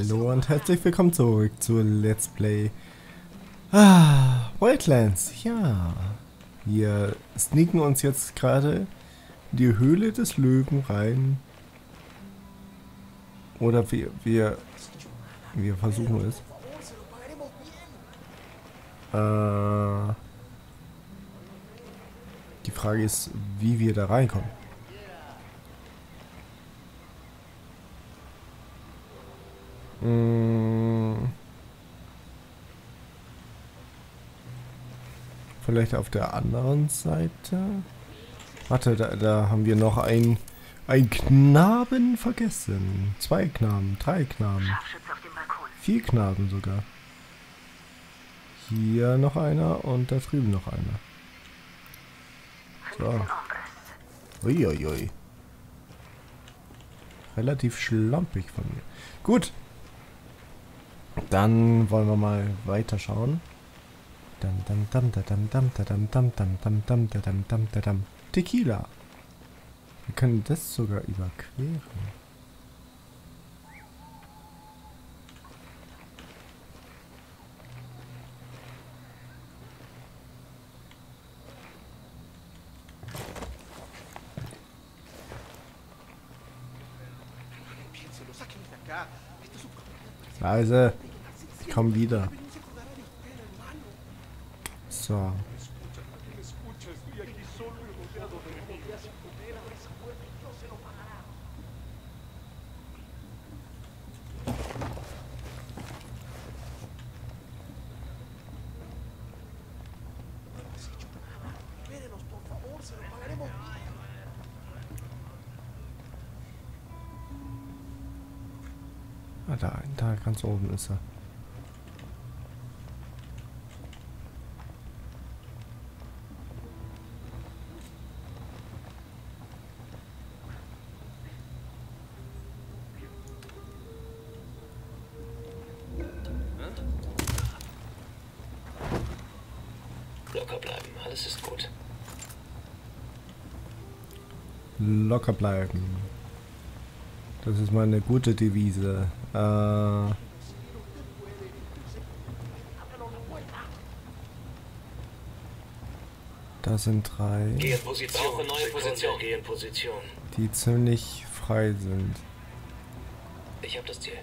Hallo und herzlich willkommen zurück zu Let's Play Wildlands. Ja, wir sneaken uns jetzt gerade in die Höhle des Löwen rein. Oder wir versuchen es. Die Frage ist, wie wir da reinkommen. Vielleicht auf der anderen Seite? Warte, da haben wir noch einen Knaben vergessen. 2 Knaben, 3 Knaben. 4 Knaben sogar. Hier noch einer und da drüben noch einer. So. Uiuiui. Relativ schlampig von mir. Gut. Dann wollen wir mal weiterschauen. Tequila. Wir können das sogar überqueren. Leise. Ich komm wieder. So. Ah, da ganz oben ist er. Locker bleiben, alles ist gut. Locker bleiben. Das ist meine gute Devise. Da sind 3, Geh in Position. Brauche neue Position. Geh in Position. die ziemlich frei sind. Ich habe das Ziel.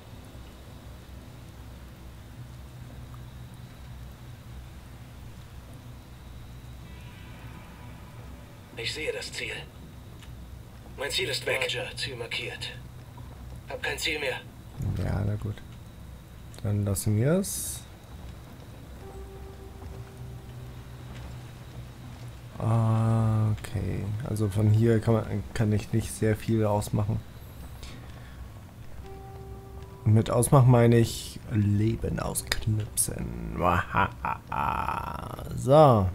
Ich sehe das Ziel. Mein Ziel ist weg. Roger, Ziel markiert. Hab kein Ziel mehr. Ja, na gut. Dann lassen wir es. Okay, also von hier kann ich nicht sehr viel ausmachen. Und mit ausmachen meine ich Leben ausknipsen. So.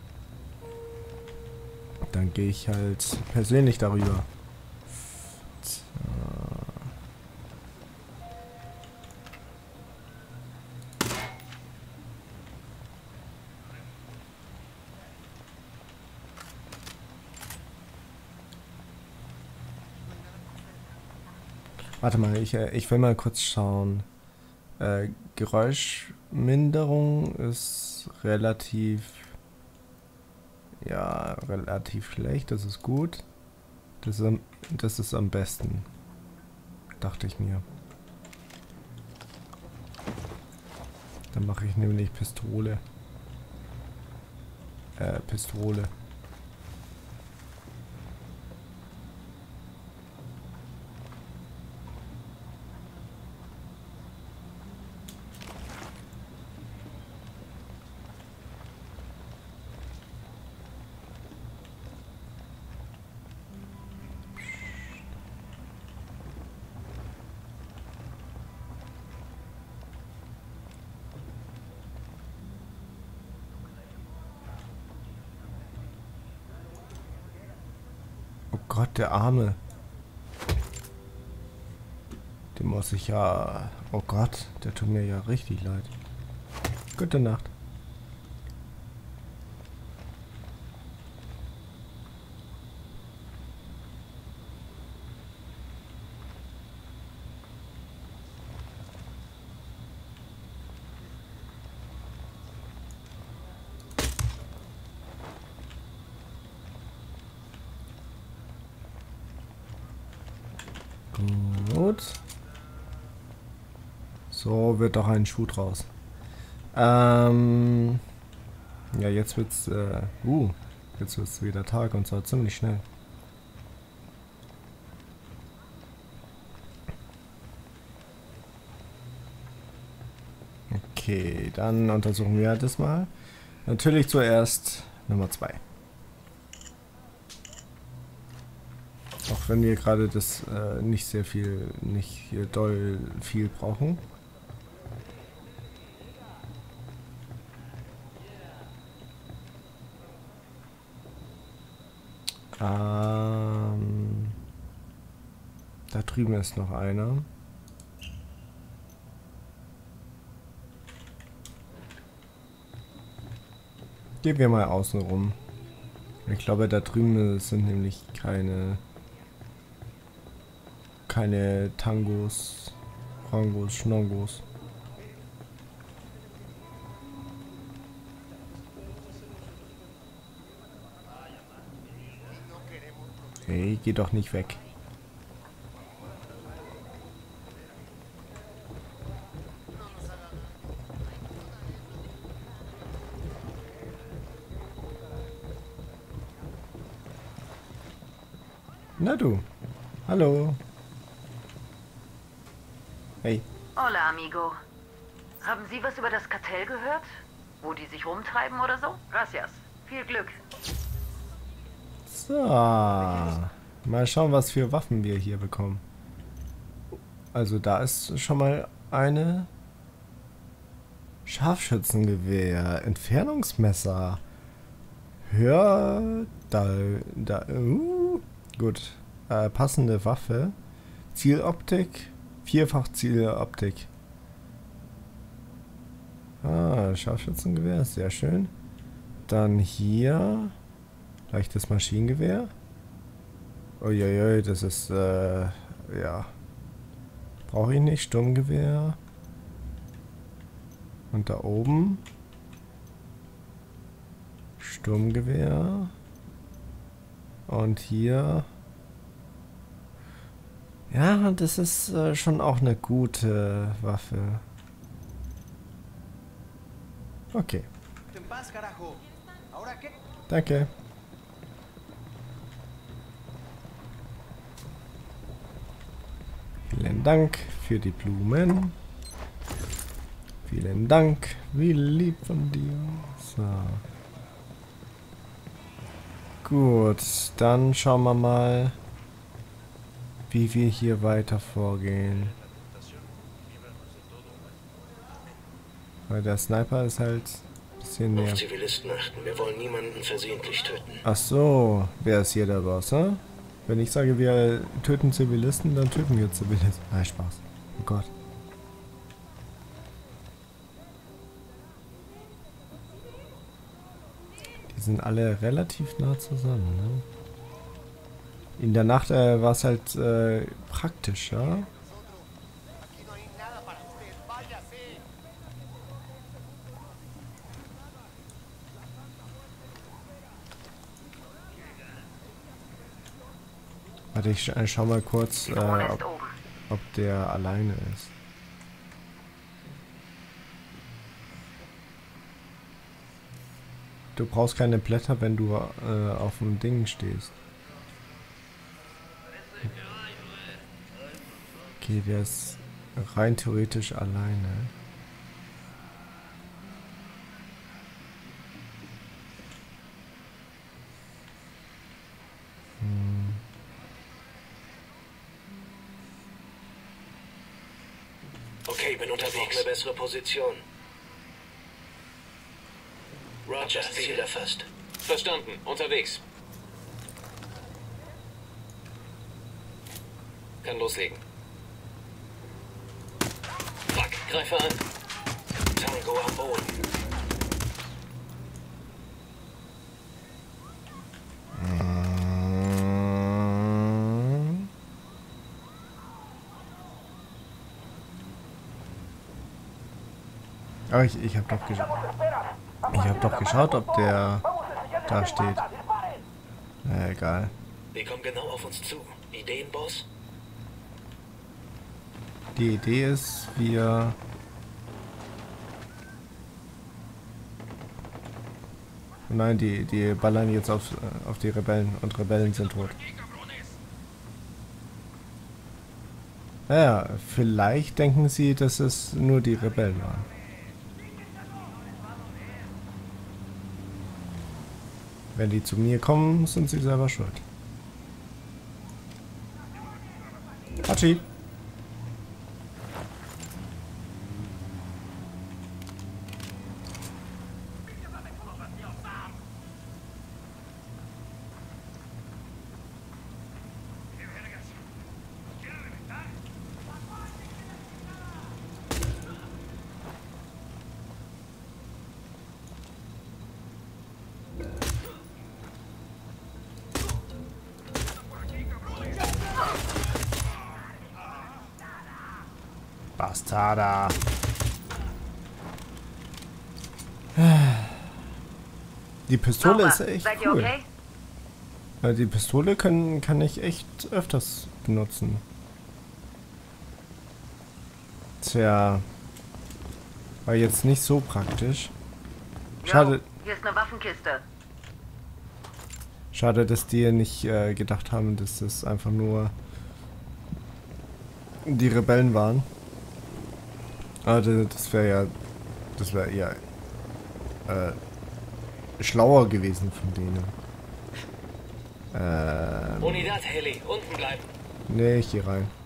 Dann gehe ich halt persönlich darüber. Warte mal, ich will mal kurz schauen. Geräuschminderung ist relativ schlecht, das ist gut. Das ist am besten, dachte ich mir. Dann mache ich nämlich Pistole. Pistole. Oh Gott, der Arme. Dem muss ich ja... Oh Gott, der tut mir ja richtig leid. Gute Nacht. gut. So wird doch ein Schuh draus. Ja, jetzt wird's, jetzt wird's wieder Tag und zwar ziemlich schnell. Okay, dann untersuchen wir das mal. Natürlich zuerst Nummer 2. Auch wenn wir gerade das nicht doll viel brauchen. Da drüben ist noch einer. Gehen wir mal außen rum. Ich glaube, da drüben sind nämlich keine Tangos, Rangos, Schnongos. Hey, geh doch nicht weg. Na du. Hallo. Hey. Hola, amigo. Haben Sie was über das Kartell gehört? Wo die sich rumtreiben oder so? Gracias. Viel Glück. So. Mal schauen, was für Waffen wir hier bekommen. Also da ist schon mal eine Scharfschützengewehr, Entfernungsmesser. Gut. Passende Waffe. Zieloptik. Vierfach Zieloptik. Scharfschützengewehr, sehr schön. Dann hier leichtes Maschinengewehr. Uiuiui, das ist, ja. Brauche ich nicht. Sturmgewehr. Und da oben Sturmgewehr. Und hier. Ja, das ist schon auch eine gute Waffe. Okay. Danke. Vielen Dank für die Blumen. Vielen Dank. Wie lieb von dir. So. Gut, dann schauen wir mal, wie wir hier weiter vorgehen. Weil der Sniper ist halt ein bisschen näher. Auf Zivilisten achten. Wir wollen niemanden versehentlich töten. Ach so, wer ist hier der Boss, hä? Wenn ich sage, wir töten Zivilisten, dann töten wir Zivilisten. Ah, Spaß. Oh Gott. Die sind alle relativ nah zusammen, ne? In der Nacht war es halt praktischer. Warte, ich schau mal kurz, ob der alleine ist. Du brauchst keine Blätter, wenn du auf dem Ding stehst. Okay, der ist rein theoretisch alleine. Okay, bin unterwegs. Eine bessere Position. Roger, Ziel erfasst. Verstanden. Unterwegs. Kann loslegen. Fuck, greife an. Tango am Boden. Aber ich habe doch geschaut. Ich habe doch geschaut, ob der da steht. Na, egal. Die kommen genau auf uns zu. Ideen, Boss? Die Idee ist, wir... Nein, die ballern jetzt auf die Rebellen und Rebellen sind tot. Naja, vielleicht denken sie, dass es nur die Rebellen waren. Wenn die zu mir kommen, sind sie selber schuld. Hachi! Bastarda. Die Pistole ist echt Seid ihr cool. okay? Ja, die Pistole kann ich echt öfters benutzen. Tja. War jetzt nicht so praktisch. Schade, Jo, hier ist eine Waffenkiste. schade, dass die nicht gedacht haben, dass das einfach nur die Rebellen waren. Das wäre ja schlauer gewesen von denen. Unidad Heli, unten bleiben. Nee, ich geh rein.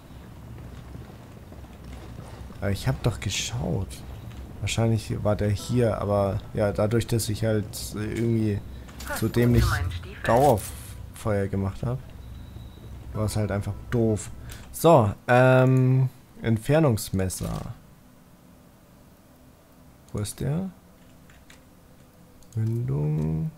Aber ich habe doch geschaut. Wahrscheinlich war der hier, aber ja, dadurch, dass ich halt irgendwie so dämlich Dauerfeuer gemacht habe, war es halt einfach doof. So, Entfernungsmesser. Wo ist der? Mündung.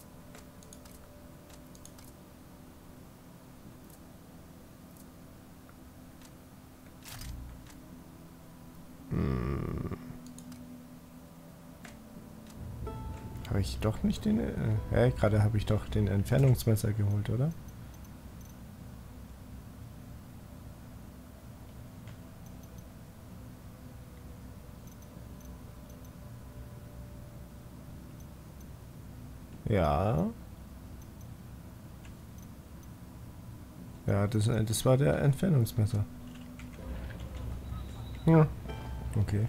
Habe ich doch nicht den... gerade habe ich doch den Entfernungsmesser geholt, oder? Ja. Ja, das war der Entfernungsmesser. Ja. Okay.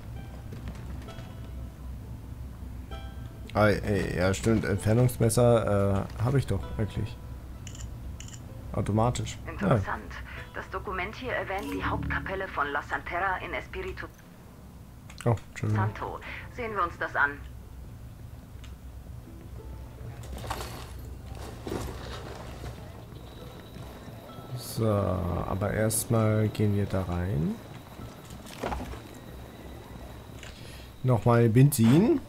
Ah, ja, stimmt. Entfernungsmesser habe ich doch wirklich. Automatisch. Interessant. Das Dokument hier erwähnt die Hauptkapelle von La Santera in Espiritu Oh, Entschuldigung. Santo. Sehen wir uns das an. So, aber erstmal gehen wir da rein. Nochmal Benzin.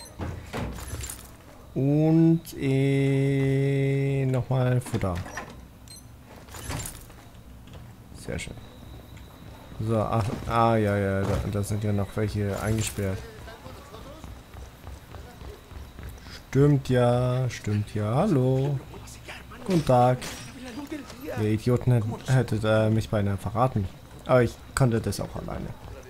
Und nochmal Futter. Sehr schön. So, ja, da sind ja noch welche eingesperrt. Stimmt ja, hallo. Guten Tag. Ihr Idioten hättet mich beinahe verraten. Aber ich konnte das auch alleine.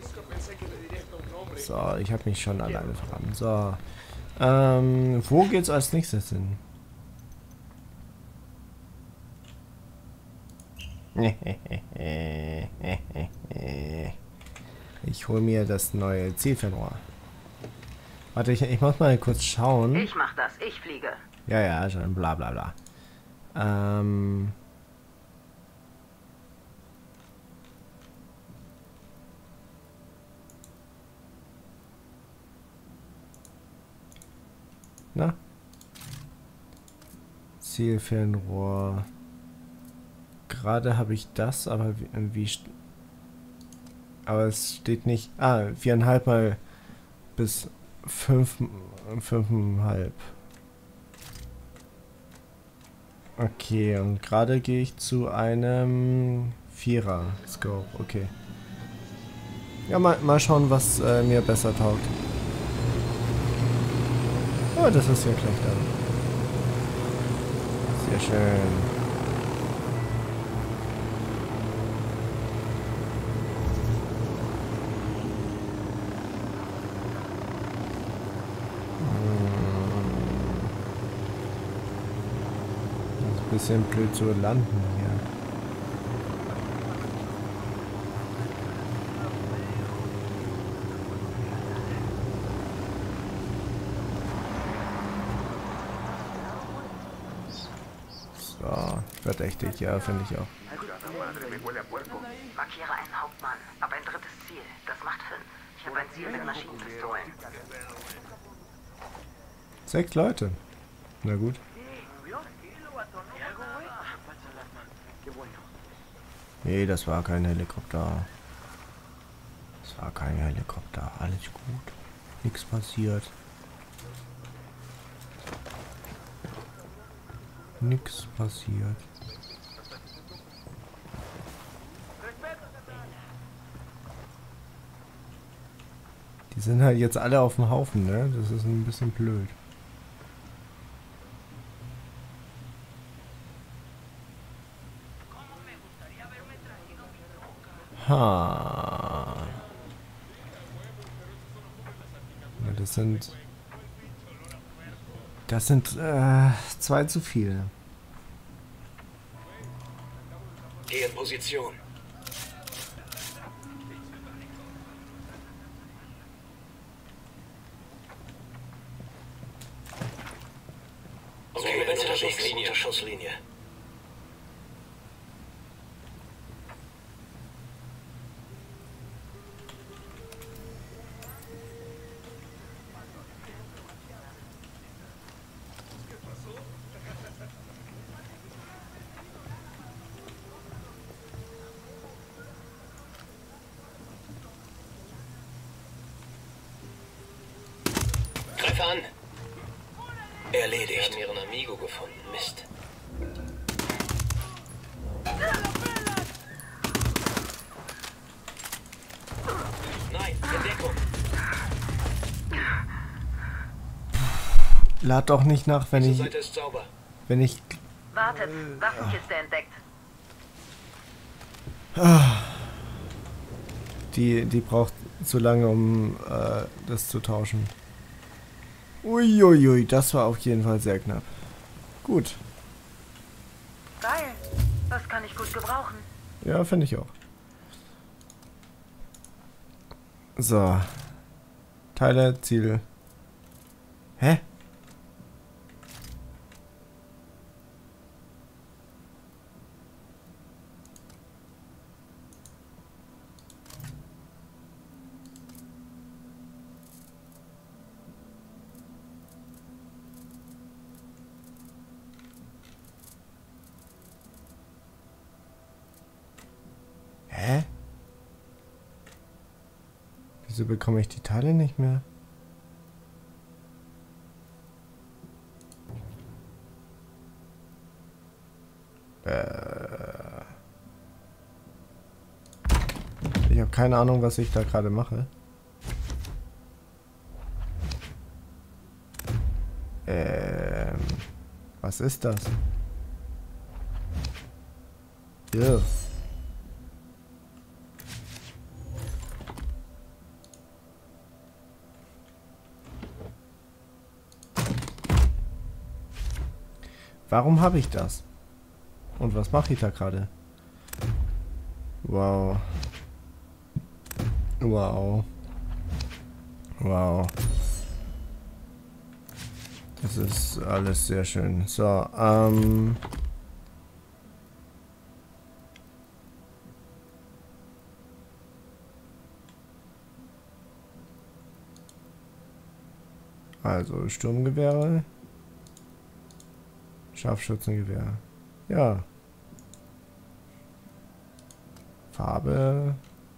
So, ich habe mich schon alleine verraten. So. Wo geht's als nächstes hin? Ich hole mir das neue Zielfernrohr. Warte, ich muss mal kurz schauen. Ich mach das, ich fliege. Ja, schon bla bla bla. Na? Zielfernrohr. Gerade habe ich das, aber aber es steht nicht. 4,5 mal bis 5,5. Okay, und gerade gehe ich zu einem 4er Scope. Okay. Ja, mal schauen, was mir besser taugt. Oh, das ist ja gleich da. Sehr schön. Bisschen blöd zu landen hier. So, verdächtig, ja, finde ich auch. Markiere einen Hauptmann, ab ein drittes Ziel. Das macht 5. Ich habe ein Ziel mit Maschinenpistolen. 6 Leute. Na gut. Nee, das war kein Helikopter. Das war kein Helikopter. Alles gut. Nichts passiert. Nichts passiert. Die sind halt jetzt alle auf dem Haufen, ne? Das ist ein bisschen blöd. Ha. Ja, das sind 2 zu viel. Geh in Position. Okay, unter Schusslinie. Greif an! Erledigt. Wir haben ihren Amigo gefunden. Mist. Nein, in Deckung. Lad doch nicht nach, wenn Diese ich... Seite ist sauber. Wenn ich... Wartet, Waffenkiste entdeckt. Die braucht zu lange, um das zu tauschen. Uiuiui, das war auf jeden Fall sehr knapp. Gut. Geil. Das kann ich gut gebrauchen. Ja, finde ich auch. So. Teile, Ziel. Hä? Hä? Wieso bekomme ich die Teile nicht mehr? Ich habe keine Ahnung, was ich da gerade mache. Was ist das? Ja. Warum habe ich das? Und was mache ich da gerade? Wow. Wow. Wow. Das ist alles sehr schön. So, also Sturmgewehre. Scharfschützengewehr. Ja. Farbe.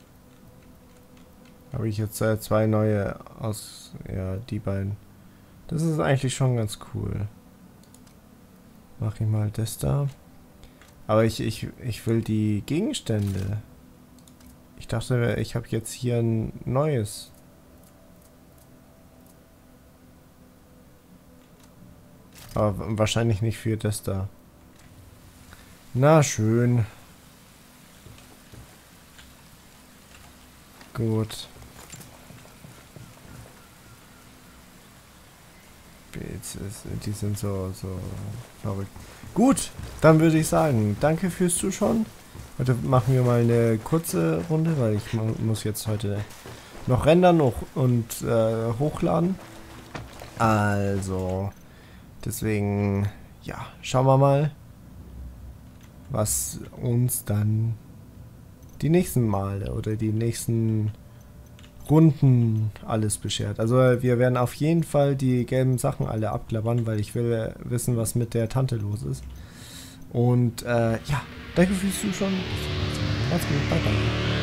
Habe ich jetzt 2 neue aus. Ja, die beiden. Das ist eigentlich schon ganz cool. Mach ich mal das da. Aber ich will die Gegenstände. Ich dachte, ich habe jetzt hier ein neues. Aber wahrscheinlich nicht für das da. Na schön. Gut. Die sind so verrückt. Gut, dann würde ich sagen, danke fürs Zuschauen. Heute machen wir mal eine kurze Runde, weil ich muss jetzt heute noch rendern und hochladen. Also, deswegen, ja, schauen wir mal, was uns dann die nächsten Male oder die nächsten Runden alles beschert. Also wir werden auf jeden Fall die gelben Sachen alle abklappern, weil ich will wissen, was mit der Tante los ist. Und ja, danke fürs Zuschauen. Macht's gut, bye bye.